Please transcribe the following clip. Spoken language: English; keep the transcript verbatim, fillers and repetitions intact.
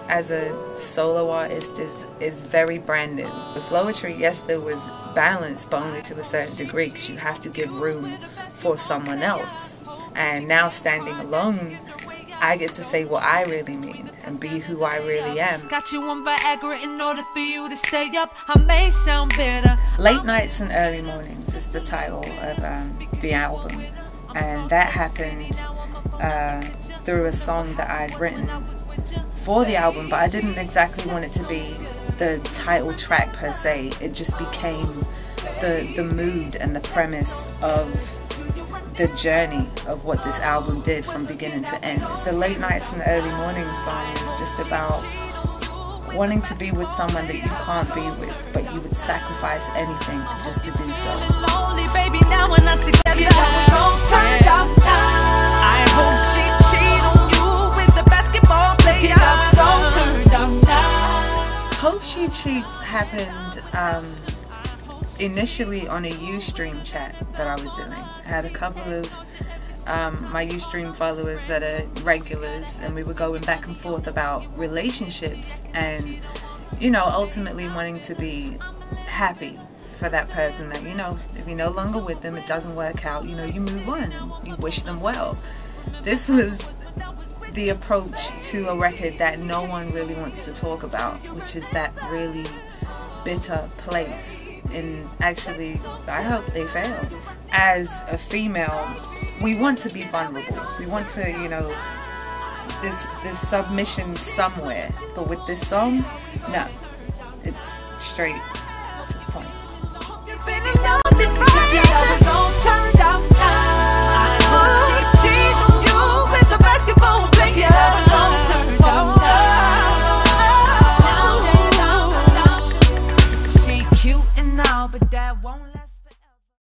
as a solo artist is is very brand new. With Flowetry, yes, there was balance, but only to a certain degree, because you have to give room for someone else. And now standing alone, I get to say what I really mean and be who I really am. Got you on Viagra in order for you to stay up. I may sound bitter. Late Nights and Early Mornings is the title of um, the album, and that happened uh, through a song that I'd written for the album, but I didn't exactly want it to be the title track per se. It just became the the mood and the premise of the journey of what this album did from beginning to end. The Late Nights and the Early Mornings song is just about wanting to be with someone that you can't be with, but you would sacrifice anything just to do so. Lonely, baby, now we're not together. I hope she cheat on you with the basketball player. Hope She Cheats happened um, initially on a Ustream chat that I was doing. I had a couple of um, my Ustream followers that are regulars, and we were going back and forth about relationships and, you know, ultimately wanting to be happy for that person that, you know, if you're no longer with them, it doesn't work out, you know, you move on and you wish them well. This was the approach to a record that no one really wants to talk about, which is that really bitter place. And actually, I hope they fail. As a female, we want to be vulnerable. We want to, you know, this this submission somewhere. But with this song, no, it's straight to the point. She cute and all, but that won't